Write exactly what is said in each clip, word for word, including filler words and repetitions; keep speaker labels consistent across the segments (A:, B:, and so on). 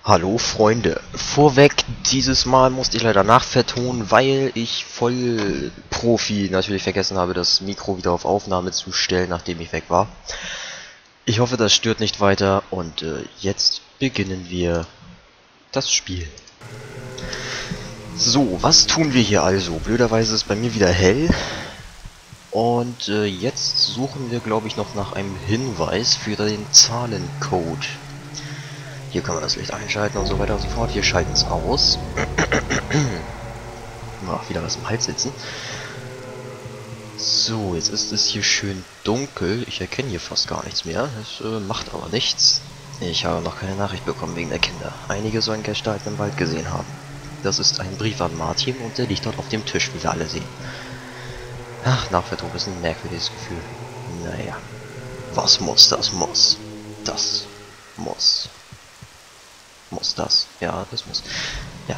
A: Hallo Freunde, vorweg, dieses Mal musste ich leider nachvertonen, weil ich voll Profi natürlich vergessen habe, das Mikro wieder auf Aufnahme zu stellen, nachdem ich weg war. Ich hoffe, das stört nicht weiter und äh, jetzt beginnen wir das Spiel. So, was tun wir hier also? Blöderweise ist bei mir wieder hell und äh, jetzt suchen wir, glaube ich, noch nach einem Hinweis für den Zahlencode. Hier können wir das Licht einschalten und so weiter und so fort. Wir schalten es aus. Ach, wieder was im Hals sitzen. So, jetzt ist es hier schön dunkel. Ich erkenne hier fast gar nichts mehr. Das äh, macht aber nichts. Ich habe noch keine Nachricht bekommen wegen der Kinder. Einige sollen Gestalten im Wald gesehen haben. Das ist ein Brief an Martin und der liegt dort auf dem Tisch, wie wir alle sehen. Ach, Nachverton ist ein merkwürdiges Gefühl. Naja. Was muss, das muss. Das muss. Muss das? Ja, das muss. Ja.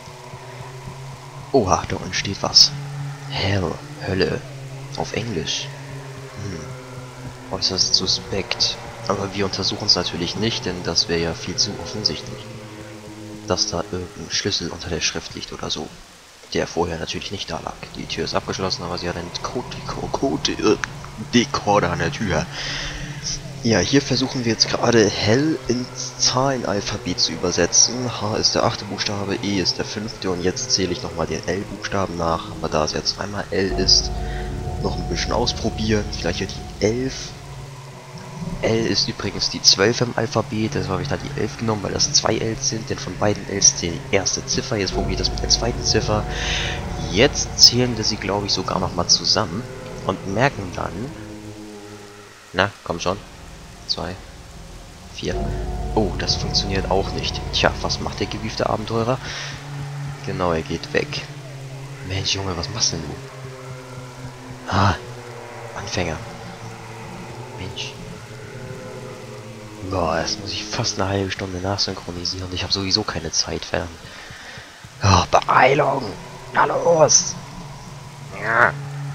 A: Oha, da unten steht was. Hell, Hölle. Auf Englisch. Hm. Äußerst suspekt. Aber wir untersuchen es natürlich nicht, denn das wäre ja viel zu offensichtlich. Dass da irgendein Schlüssel unter der Schrift liegt oder so. Der vorher natürlich nicht da lag. Die Tür ist abgeschlossen, aber sie hat einen Code-Decoder an der Tür. Ja, hier versuchen wir jetzt gerade Hell ins Zahlenalphabet zu übersetzen. H ist der achte Buchstabe, E ist der fünfte und jetzt zähle ich nochmal den L-Buchstaben nach. Aber da es jetzt einmal L ist, noch ein bisschen ausprobieren. Vielleicht hier die elf. L ist übrigens die zwölf im Alphabet, deshalb habe ich da die elf genommen, weil das zwei Ls sind, denn von beiden Ls zählt die erste Ziffer. Jetzt probiere ich das mit der zweiten Ziffer. Jetzt zählen wir sie, glaube ich, sogar nochmal zusammen und merken dann... Na, komm schon. zwei, vier. Oh, das funktioniert auch nicht. Tja, was macht der gewiefte Abenteurer? Genau, er geht weg. Mensch, Junge, was machst denn du? Ah, Anfänger. Mensch. Boah, das muss ich fast eine halbe Stunde nachsynchronisieren. Ich habe sowieso keine Zeit, verdammt. Oh, Beeilung! Na los! Ja.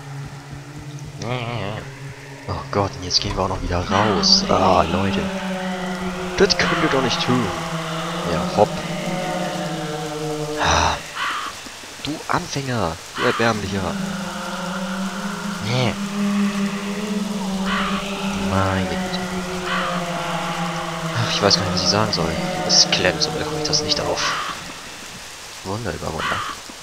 A: Oh Gott, und jetzt gehen wir auch noch wieder raus. Ah, Leute. Das könnt ihr doch nicht tun. Ja, hopp. Ah. Du Anfänger, du Erbärmlicher. Nee. Meine Güte. Ach, ich weiß gar nicht, was ich sagen soll. Es klemmt, so bekomme ich das nicht auf. Wunder über Wunder.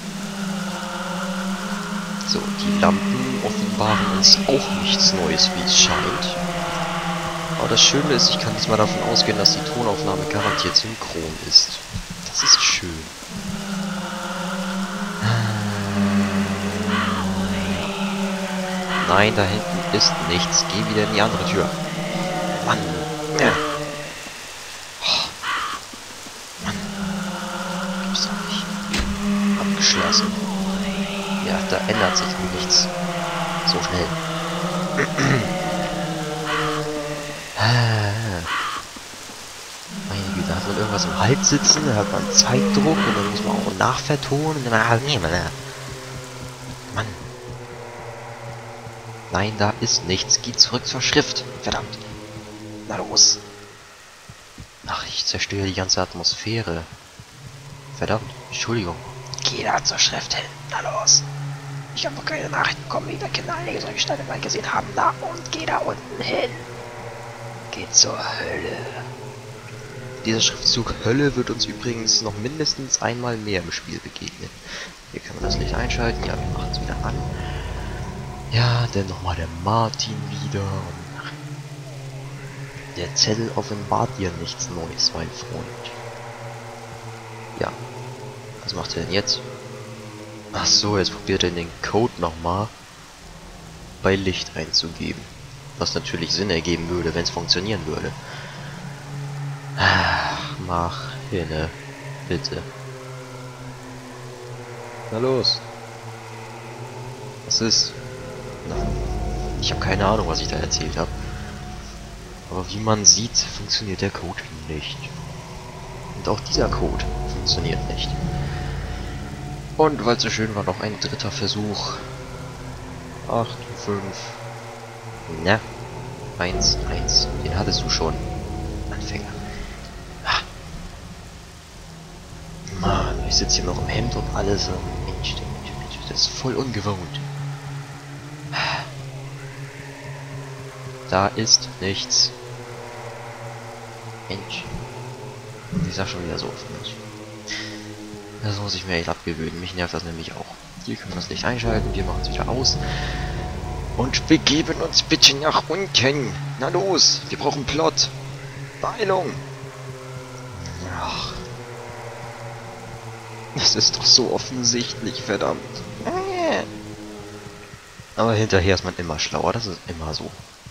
A: So, die Lampen offenbaren uns auch nichts Neues, wie es scheint. Aber das Schöne ist, ich kann jetzt mal davon ausgehen, dass die Tonaufnahme garantiert synchron ist. Das ist schön. Nein, da hinten ist nichts. Geh wieder in die andere Tür. Mann. Ja. Oh. Mann. Gibt's doch nicht. Abgeschlossen. Ja, da ändert sich nichts. So schnell. Meine Güte, hat man irgendwas im Hals sitzen, da hat man Zeitdruck und dann muss man auch nachvertonen. Mann. Nein, da ist nichts. Geh zurück zur Schrift. Verdammt. Na los. Ach, ich zerstöre die ganze Atmosphäre. Verdammt. Entschuldigung. Geh da zur Schrift hin. Na los. Ich habe noch keine Nachricht bekommen, wie wir Kinder einige solche Steine mal gesehen haben. Na und geh da unten hin. Geh zur Hölle. Dieser Schriftzug Hölle wird uns übrigens noch mindestens einmal mehr im Spiel begegnen. Hier können wir das Licht einschalten. Ja, wir machen es wieder an. Ja, dann nochmal der Martin wieder. Der Zettel offenbart dir nichts Neues, mein Freund. Ja. Was macht er denn jetzt? Ach so, jetzt probiert er den Code nochmal bei Licht einzugeben. Was natürlich Sinn ergeben würde, wenn es funktionieren würde. Ach, mach hinne, bitte. Na los. Was ist? Na, ich habe keine Ahnung, was ich da erzählt habe. Aber wie man sieht, funktioniert der Code nicht. Und auch dieser Code funktioniert nicht. Und weil es so schön war, noch ein dritter Versuch. acht, fünf. Na, eins, eins. Den hattest du schon. Anfänger. Ich sitze hier noch im Hemd und alles. Mensch, das ist voll ungewohnt. Da ist nichts. Mensch. Ich sag schon wieder so oft, Mensch. Das muss ich mir echt abgewöhnen. Mich nervt das nämlich auch. Hier können wir das Licht einschalten. Wir machen es wieder aus. Und begeben uns bitte nach unten. Na los, wir brauchen Plot. Beeilung. Ach. Das ist doch so offensichtlich, verdammt. Aber hinterher ist man immer schlauer. Das ist immer so.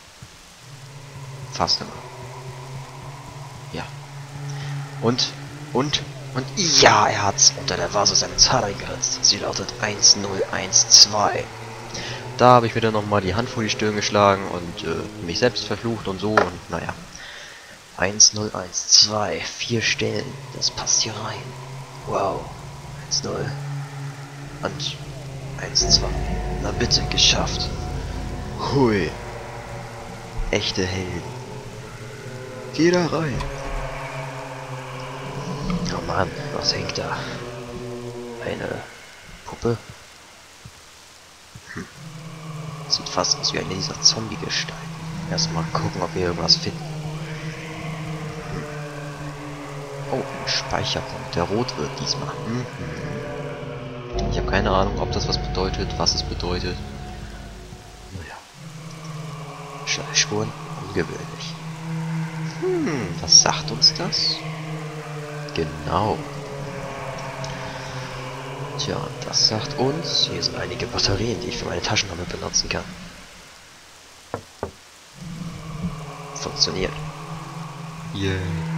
A: Fast immer. Ja. Und, und, und, ja, er hat's unter der Vase seine Zahl eingeritzt. Sie lautet eins null eins zwei. Da habe ich mir dann nochmal die Hand vor die Stirn geschlagen und äh, mich selbst verflucht und so und naja. eins null eins zwei, vier Stellen, das passt hier rein. Wow. eins null und eins zwei. Na bitte, geschafft. Hui. Echte Helden. Geh da rein. Oh Mann, was hängt da? Eine Puppe? Hm. Sieht fast aus wie eine dieser Zombie-Gestalten. Erstmal gucken, ob wir irgendwas finden. Hm. Oh, ein Speicherpunkt, der rot wird diesmal. Hm. Ich habe keine Ahnung, ob das was bedeutet, was es bedeutet. Naja. Schleifspuren, ungewöhnlich. Hm, was sagt uns das? Genau. Tja, das sagt uns, hier sind einige Batterien, die ich für meine Taschenlampe benutzen kann. Funktioniert. Yeah.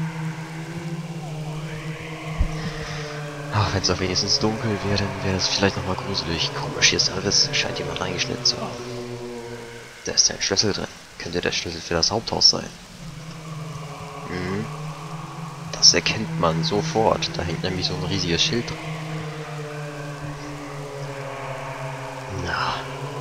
A: Ach, wenn es auch wenigstens dunkel wäre, dann wäre es vielleicht nochmal gruselig. Komisch, hier ist ein Riss. Scheint jemand reingeschnitten zu haben. Da ist ein Schlüssel drin. Könnte der Schlüssel für das Haupthaus sein. Hm. Das erkennt man sofort. Da hängt nämlich so ein riesiges Schild dran. Na.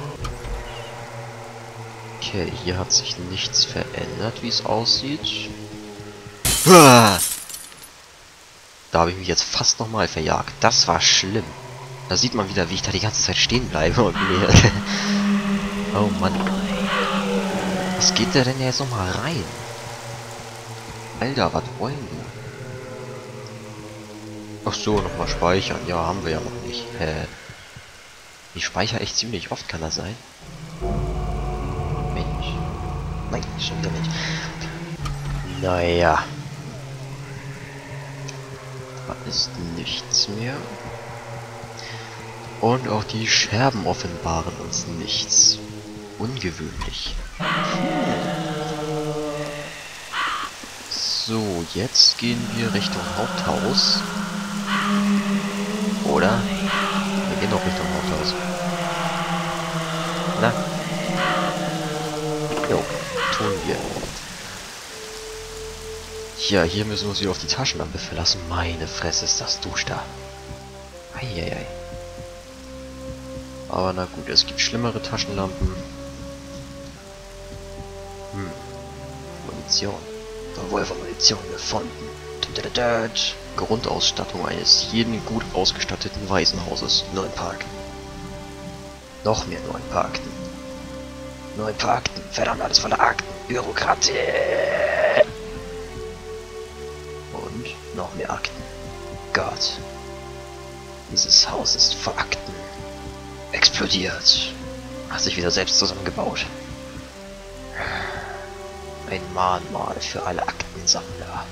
A: Okay, hier hat sich nichts verändert, wie es aussieht. Da habe ich mich jetzt fast nochmal verjagt. Das war schlimm. Da sieht man wieder, wie ich da die ganze Zeit stehen bleibe und mir... Oh Mann. Was geht der denn jetzt nochmal rein? Alter, was wollen du? Ach so, nochmal speichern. Ja, haben wir ja noch nicht. Hä? Ich speichere echt ziemlich oft, kann das sein? Mensch. Nein, schon wieder nicht. Naja. Da ist nichts mehr. Und auch die Scherben offenbaren uns nichts. Ungewöhnlich. So, jetzt gehen wir Richtung Haupthaus. Oder? Wir gehen doch Richtung Haupthaus. Na? Jo, tun wir. Ja, hier müssen wir uns wieder auf die Taschenlampe verlassen. Meine Fresse, ist das dusch da. Eieiei. Aber na gut, es gibt schlimmere Taschenlampen. Hm. Munition. Revolver-Munition gefunden. Grundausstattung eines jeden gut ausgestatteten Waisenhauses. Nur ein paar Akten. Noch mehr nur ein paar Akten. Nur ein paar Akten. Verdammt, alles voller Akten. Bürokratie. Und noch mehr Akten. Gott. Dieses Haus ist vor Akten explodiert. Hat sich wieder selbst zusammengebaut. Ein Mahnmal für alle Aktensammler.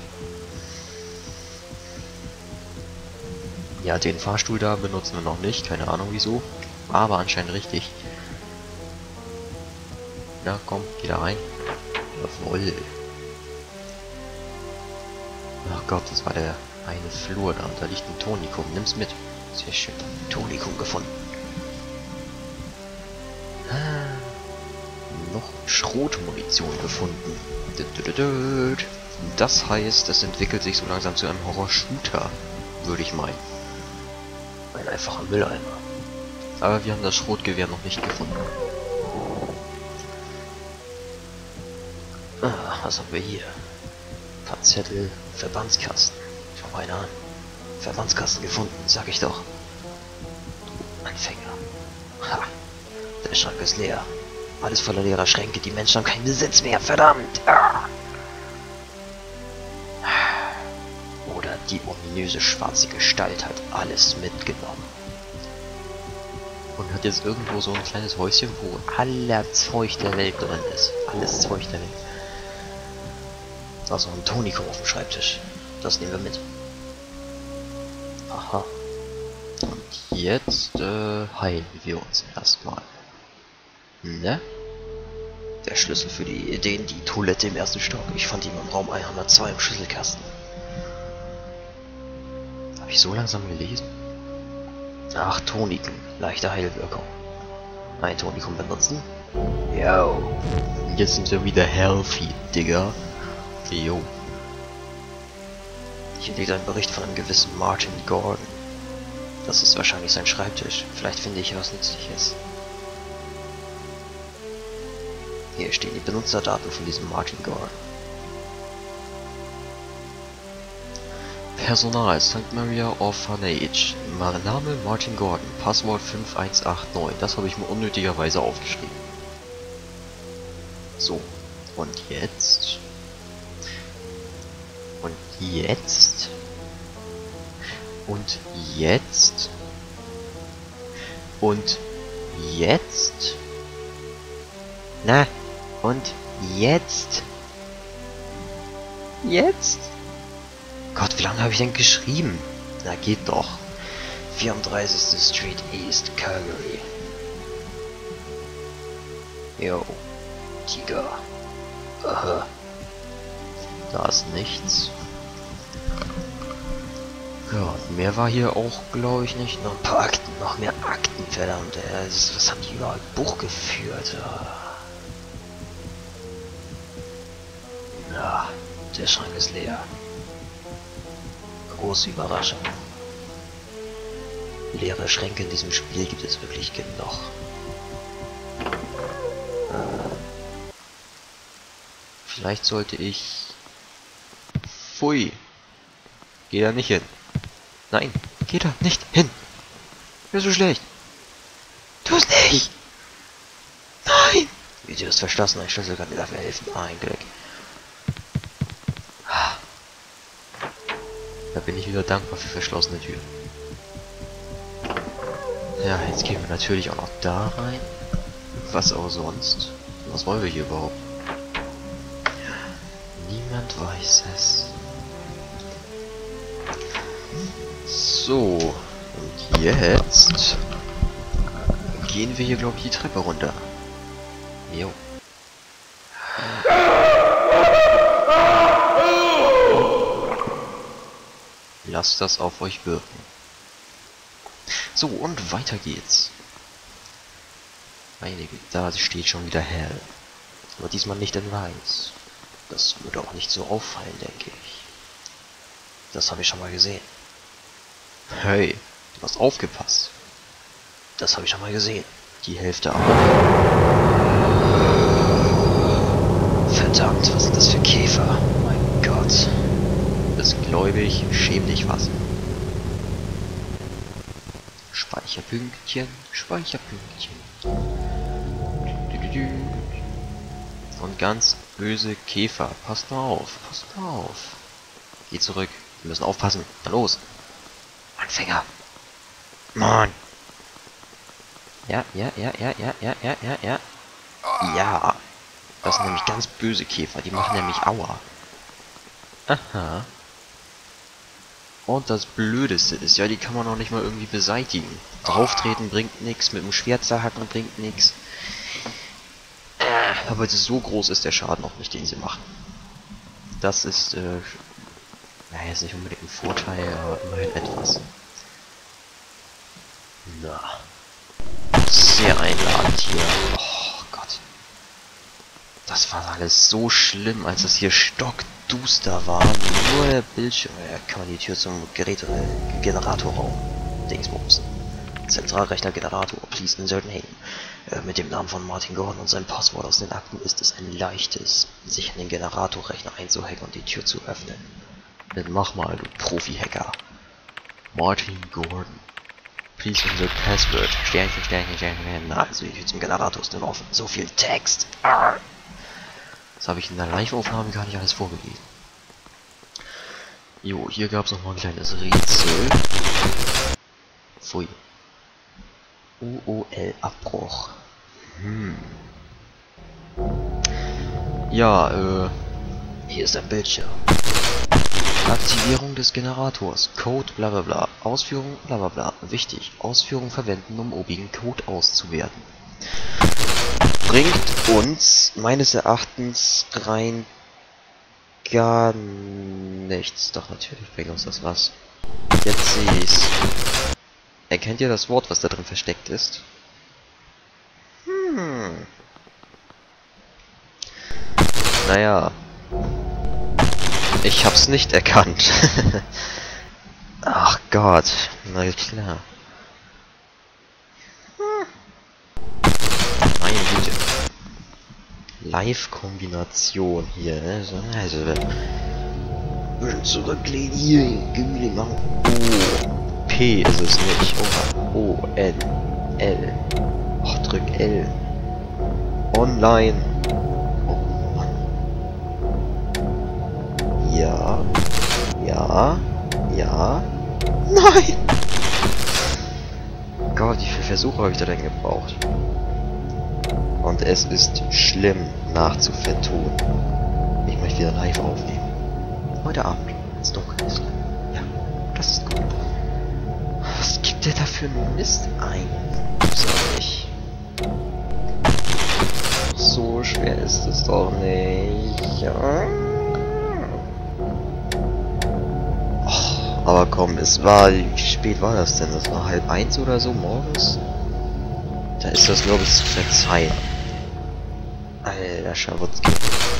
A: Ja, den Fahrstuhl da benutzen wir noch nicht. Keine Ahnung wieso. Aber anscheinend richtig. Na komm, geh da rein. Jawohl. Ach Gott, das war der eine Flur da. Und da liegt ein Tonikum. Nimm's mit. Sehr schön. Tonikum gefunden. Ah, noch Schrotmunition gefunden. Das heißt, es entwickelt sich so langsam zu einem Horror-Shooter, würde ich meinen. Ein einfacher Mülleimer. Aber wir haben das Schrotgewehr noch nicht gefunden. Ah, was haben wir hier? Ein paar Zettel, Verbandskasten. Schau mal einer an. Verbandskasten gefunden, sag ich doch. Du Anfänger. Ha. Der Schrank ist leer. Alles voller leerer Schränke. Die Menschen haben keinen Besitz mehr. Verdammt! Ah. Oder die ominöse schwarze Gestalt hat alles mitgenommen. Und hat jetzt irgendwo so ein kleines Häuschen, wo aller Zeug der Welt drin ist. Alles Zeug der Welt. Da ist noch ein Tonikum auf dem Schreibtisch. Das nehmen wir mit. Aha. Und jetzt äh, heilen wir uns erstmal. Ne? Der Schlüssel für die Ideen, die Toilette im ersten Stock. Ich fand ihn im Raum hundertzwei im Schlüsselkasten. Habe ich so langsam gelesen? Ach, Toniken. Leichte Heilwirkung. Ein Tonikum benutzen. Yo. Jetzt sind wir wieder healthy, Digga. Jo. Hier liegt ein Bericht von einem gewissen Martin Gordon. Das ist wahrscheinlich sein Schreibtisch. Vielleicht finde ich was Nützliches. Hier stehen die Benutzerdaten von diesem Martin Gordon. Personal Sankt Maria Orphanage. Name Martin Gordon. Passwort fünf eins acht neun. Das habe ich mir unnötigerweise aufgeschrieben. So. Und jetzt... Und jetzt... Und jetzt... Und jetzt... Na, und jetzt... Jetzt... Gott, wie lange habe ich denn geschrieben? Na, geht doch. vierunddreißigste Street East, Calgary. Jo. Tiger. Aha. Da ist nichts. Ja, mehr war hier auch, glaube ich, nicht. Noch ein paar Akten, noch mehr Akten, verdammt. Ey. Was haben die überall Buch geführt? Ja, der Schrank ist leer. Große Überraschung. Leere Schränke in diesem Spiel gibt es wirklich genug. Vielleicht sollte ich... Pfui. Geh da nicht hin. Nein, geh da nicht hin. Bist du schlecht? Tu es nicht! Nein! Wie sie das verschlossen, ein Schlüssel kann mir dafür helfen. Ah, ein Glück. Da bin ich wieder dankbar für verschlossene Türen. Ja, jetzt gehen wir natürlich auch noch da rein. Was auch sonst? Was wollen wir hier überhaupt? Niemand weiß es. So, und jetzt gehen wir hier, glaube ich, die Treppe runter. Jo. Lasst das auf euch wirken. So, und weiter geht's. Meine Güte, da steht schon wieder Hell. Aber diesmal nicht in weiß. Das würde auch nicht so auffallen, denke ich. Das habe ich schon mal gesehen. Hey, du hast aufgepasst. Das habe ich schon mal gesehen. Die Hälfte auch. Verdammt, was sind das für Käfer? Mein Gott. Du bist gläubig, schäm dich was. Speicherpünktchen, Speicherpünktchen. Und ganz böse Käfer. Passt mal auf, passt mal auf. Geh zurück. Wir müssen aufpassen. Na los. Anfänger. Mann. Ja, ja, ja, ja, ja, ja, ja, ja, ja. Ja. Das sind nämlich ganz böse Käfer. Die machen nämlich Aua. Aha. Und das Blödeste ist, ja, die kann man auch nicht mal irgendwie beseitigen. Drauftreten bringt nichts, mit dem Schwert zerhacken bringt nichts. Aber so groß ist der Schaden auch nicht, den sie machen. Das ist, äh, naja, ist nicht unbedingt ein Vorteil, aber immerhin etwas. Na. Sehr einladend hier. Oh Gott. Das war alles so schlimm, als es hier stockduster war. Nur der Bildschirm. Ja, kann man die Tür zum Gerät äh, Generatorraum. Dingsbums. Zentralrechner Generator. Please insert name. Äh, mit dem Namen von Martin Gordon und seinem Passwort aus den Akten ist es ein leichtes, sich in den Generatorrechner einzuhacken und die Tür zu öffnen. Dann mach mal, du Profi-Hacker. Martin Gordon. Please insert password. Sternchen, Sternchen, Sternchen. Na, also ich will zum Generator ist offen. So viel Text. Arr. Das habe ich in der Live-Aufnahme gar nicht alles vorgelesen. Jo, hier gab es noch mal ein kleines Rätsel. Pfui. U O L Abbruch. Hm. Ja, äh. Hier ist ein Bildschirm. Aktivierung des Generators. Code bla bla bla. Ausführung bla bla bla. Wichtig. Ausführung verwenden, um obigen Code auszuwerten. Bringt uns meines Erachtens rein gar nichts. Doch natürlich bringt uns das was. Jetzt sehe ich's. Erkennt ihr das Wort, was da drin versteckt ist? Hm. Naja. Ich hab's nicht erkannt. Ach Gott. Na klar. Hm. Meine Güte. Live-Kombination hier, ne? So, also, wenn so eine kleine hier Gemüse machen. O. P ist es nicht. O. O. N. L. Ach, drück L. Online. Oh Mann. Ja. Ja. Ja. Nein! Gott, wie viele Versuche habe ich da denn gebraucht? Und es ist schlimm nachzuvertonen. Ich möchte wieder live aufnehmen. Heute Abend, wenn es dunkel ist. Ja, das ist gut. Was gibt der da für einen Mist ein? Sag ich. So schwer ist es doch nicht. Ja. Oh, aber komm, es war... Wie spät war das denn? Das war halb eins oder so morgens? Da ist das, glaube ich, zu verzeihen. Alter Schawotzki.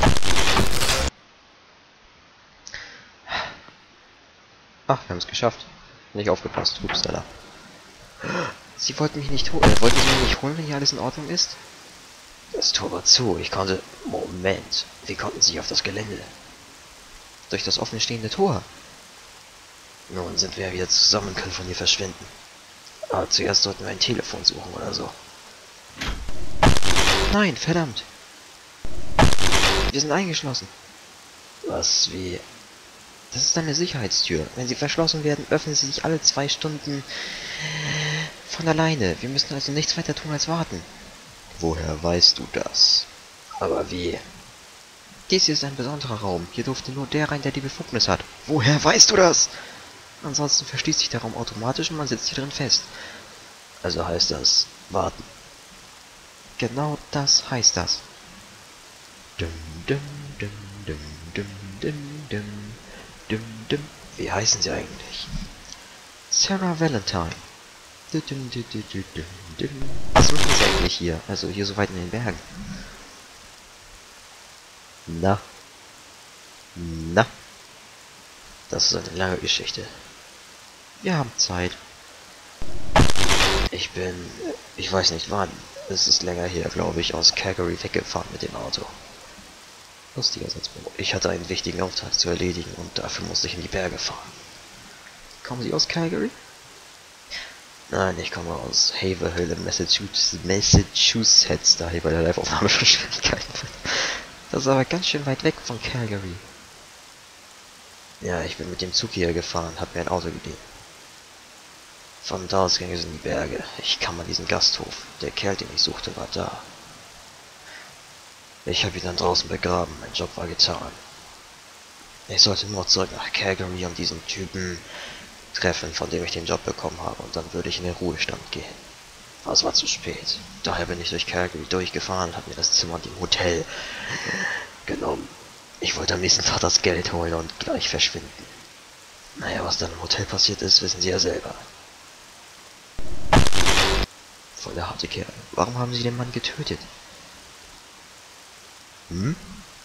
A: Ach, wir haben es geschafft. Nicht aufgepasst. Upsala. Sie wollten mich nicht holen. Äh, wollten Sie mich nicht holen, wenn hier alles in Ordnung ist? Das Tor war zu. Ich konnte... Moment. Wie konnten Sie auf das Gelände? Durch das offene stehende Tor. Nun sind wir wieder zusammen und können von hier verschwinden. Aber zuerst sollten wir ein Telefon suchen oder so. Nein, verdammt. Wir sind eingeschlossen. Was, wie? Das ist eine Sicherheitstür. Wenn sie verschlossen werden, öffnen sie sich alle zwei Stunden von alleine. Wir müssen also nichts weiter tun als warten. Woher weißt du das? Aber wie? Dies hier ist ein besonderer Raum. Hier durfte nur der rein, der die Befugnis hat. Woher weißt du das? Ansonsten verschließt sich der Raum automatisch und man sitzt hier drin fest. Also heißt das, warten. Genau das heißt das. Dum, dum, dum, dum, dum, dum, dum, dum, dum. Wie heißen sie eigentlich? Sarah Valentine. Dum, dum, dum, dum, dum, dum. Was machen sie eigentlich hier? Also hier so weit in den Bergen. Na. Na. Das ist eine lange Geschichte. Wir haben Zeit. Ich bin... Ich weiß nicht wann. Es ist länger her, glaube ich, aus Calgary weggefahren mit dem Auto. Lustiger Satzbau. Ich hatte einen wichtigen Auftrag zu erledigen und dafür musste ich in die Berge fahren. Kommen Sie aus Calgary? Nein, ich komme aus Haverhill in Massachusetts, Massachusetts, da hier bei der Live-Aufnahme schon Schwierigkeiten wird. Das ist aber ganz schön weit weg von Calgary. Ja, ich bin mit dem Zug hier gefahren, hab mir ein Auto geliehen. Von da aus ging es in die Berge. Ich kam an diesen Gasthof. Der Kerl, den ich suchte, war da. Ich habe ihn dann draußen begraben. Mein Job war getan. Ich sollte nur zurück nach Calgary und diesen Typen treffen, von dem ich den Job bekommen habe. Und dann würde ich in den Ruhestand gehen. Aber es war zu spät. Daher bin ich durch Calgary durchgefahren und habe mir das Zimmer in dem Hotel genommen. Ich wollte am nächsten Tag das Geld holen und gleich verschwinden. Naja, was dann im Hotel passiert ist, wissen Sie ja selber. Voll der harte Kerl. Warum haben Sie den Mann getötet? Hm?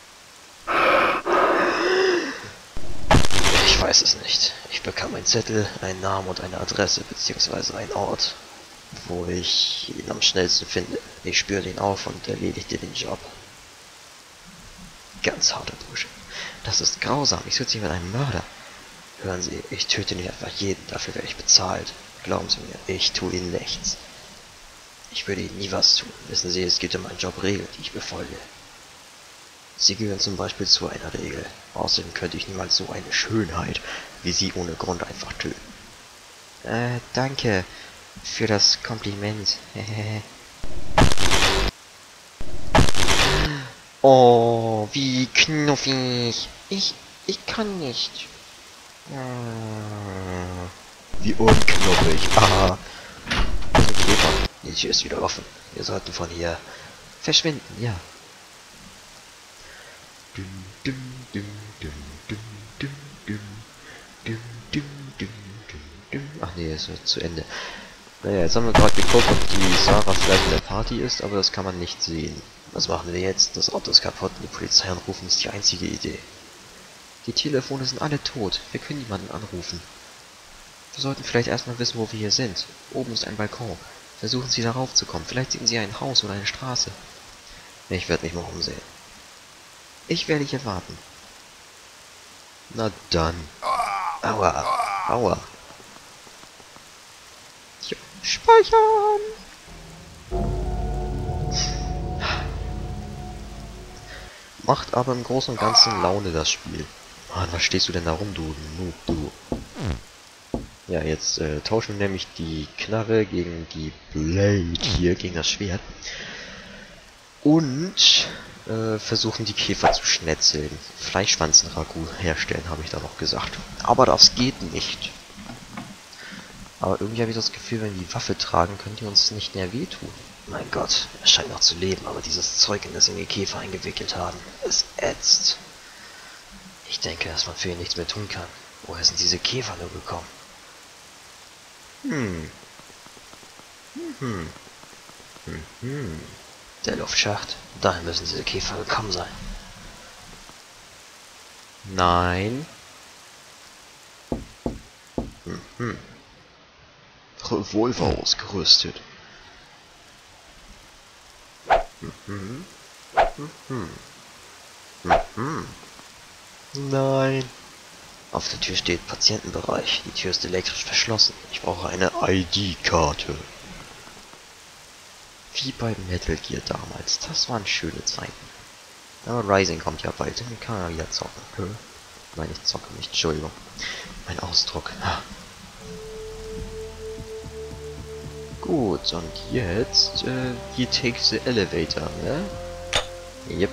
A: Ich weiß es nicht. Ich bekam einen Zettel, einen Namen und eine Adresse, beziehungsweise einen Ort, wo ich ihn am schnellsten finde. Ich spürte ihn auf und erledigte den Job. Ganz harter Bursche. Das ist grausam. Ich sitze hier mit einem Mörder. Hören Sie, ich töte nicht einfach jeden, dafür werde ich bezahlt. Glauben Sie mir, ich tue Ihnen nichts. Ich würde Ihnen nie was tun. Wissen Sie, es geht um einen Jobregel, die ich befolge. Sie gehören zum Beispiel zu einer Regel. Außerdem könnte ich niemals so eine Schönheit wie Sie ohne Grund einfach töten. Äh, danke für das Kompliment. Oh, wie knuffig. Ich, ich kann nicht. Wie unknuffig. Ah. Das ist ein Käfer. Die Tür ist wieder offen. Wir sollten von hier verschwinden, ja. Dum, dum, dum, dum, dum, dum, dum, dum, dum, dum, dum, dum. Ach nee, es wird zu Ende. Naja, jetzt haben wir gerade geguckt, ob die Sarah vielleicht in der Party ist, aber das kann man nicht sehen. Was machen wir jetzt? Das Auto ist kaputt und die Polizei anrufen ist die einzige Idee. Die Telefone sind alle tot. Wir können niemanden anrufen. Wir sollten vielleicht erstmal wissen, wo wir hier sind. Oben ist ein Balkon. Versuchen Sie darauf zu kommen. Vielleicht sehen Sie ein Haus oder eine Straße. Ich werde mich mal umsehen. Ich werde hier warten. Na dann. Aua. Aua. Ja. Speichern. Macht aber im Großen und Ganzen Laune, das Spiel. Mann, was stehst du denn da rum, du Noob, du? Ja, jetzt äh, tauschen wir nämlich die Knarre gegen die Blade hier, gegen das Schwert. Und äh, versuchen die Käfer zu schnetzeln. Fleischschwanzen-Ragout herstellen, habe ich da noch gesagt. Aber das geht nicht. Aber irgendwie habe ich das Gefühl, wenn wir die Waffe tragen, können die uns nicht mehr wehtun. Mein Gott, er scheint noch zu leben, aber dieses Zeug, in das ihn die Käfer eingewickelt haben, es ätzt. Ich denke, dass man für ihn nichts mehr tun kann. Woher sind diese Käfer nur gekommen? Hm. Hm. Hm. Hm. Der Luftschacht. Dahin müssen diese Käfer gekommen sein. Nein. Hm. Hm. Revolver ausgerüstet. Mhm. Mhm. Mhm. Nein. Auf der Tür steht Patientenbereich. Die Tür ist elektrisch verschlossen. Ich brauche eine I D-Karte. Wie bei Metal Gear damals. Das waren schöne Zeiten. Aber Rising kommt ja bald. Dann kann man wieder zocken. Hm? Nein, ich zocke nicht. Entschuldigung. Mein Ausdruck. Ha. Gut, und jetzt, äh, he takes the elevator, ne? Yep.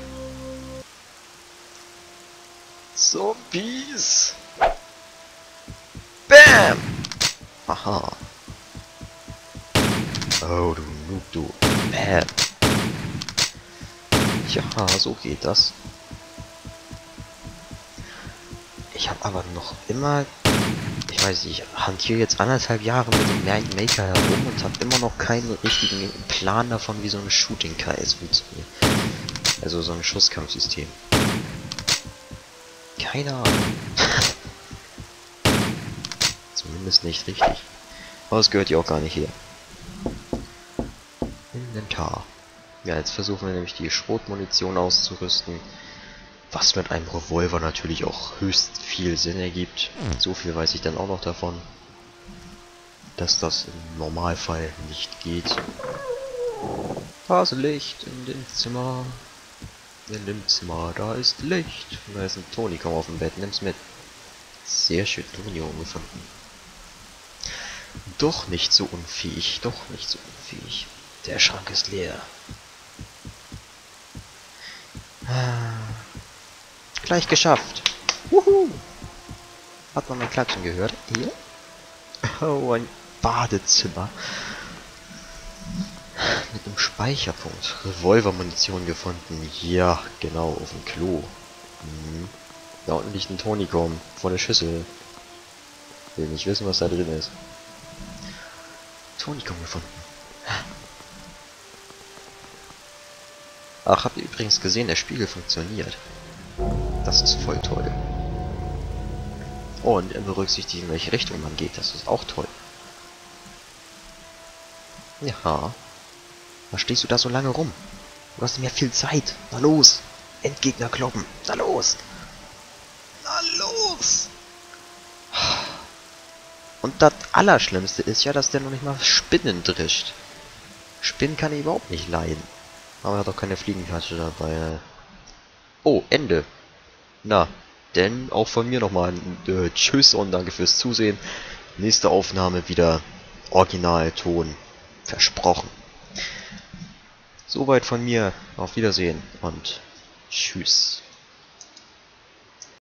A: Zombies! Bam! Aha. Oh, du Noob, du. Bam. Ja, so geht das. Ich habe aber noch immer... Ich weiß nicht, ich hantiere jetzt anderthalb Jahre mit dem Mind Maker herum und habe immer noch keinen richtigen Plan davon, wie so ein Shooting K S funktioniert. Also so ein Schusskampfsystem. Keine Ahnung. Zumindest nicht richtig. Aber es gehört ja auch gar nicht her. Inventar. Ja, jetzt versuchen wir nämlich die Schrotmunition auszurüsten. Was mit einem Revolver natürlich auch höchst viel Sinn ergibt. So viel weiß ich dann auch noch davon, dass das im Normalfall nicht geht. Da ist Licht in dem Zimmer. In dem Zimmer, da ist Licht. Da ist ein Toni, komm auf dem Bett, nimm's mit. Sehr schön, Toni gefunden. Doch nicht so unfähig, doch nicht so unfähig. Der Schrank ist leer. Gleich geschafft. Wuhu. Hat man mein Klatschen gehört? Hier? Oh, ein Badezimmer. Mit einem Speicherpunkt. Revolvermunition gefunden. Ja, genau, auf dem Klo. Mhm. Da unten liegt ein Tonikum vor der Schüssel. Will nicht wissen, was da drin ist. Tonikum gefunden. Ach, habt ihr übrigens gesehen, der Spiegel funktioniert. Das ist voll toll. Und er berücksichtigt, in welche Richtung man geht. Das ist auch toll. Ja. Was stehst du da so lange rum? Du hast nicht mehr viel Zeit. Na los! Endgegner kloppen. Na los! Na los! Und das Allerschlimmste ist ja, dass der noch nicht mal Spinnen drischt. Spinnen kann ich überhaupt nicht leiden. Aber er hat auch keine Fliegenklatsche dabei. Oh, Ende. Na, denn auch von mir nochmal ein äh, Tschüss und danke fürs Zusehen. Nächste Aufnahme wieder Originalton. Versprochen. Soweit von mir. Auf Wiedersehen und tschüss.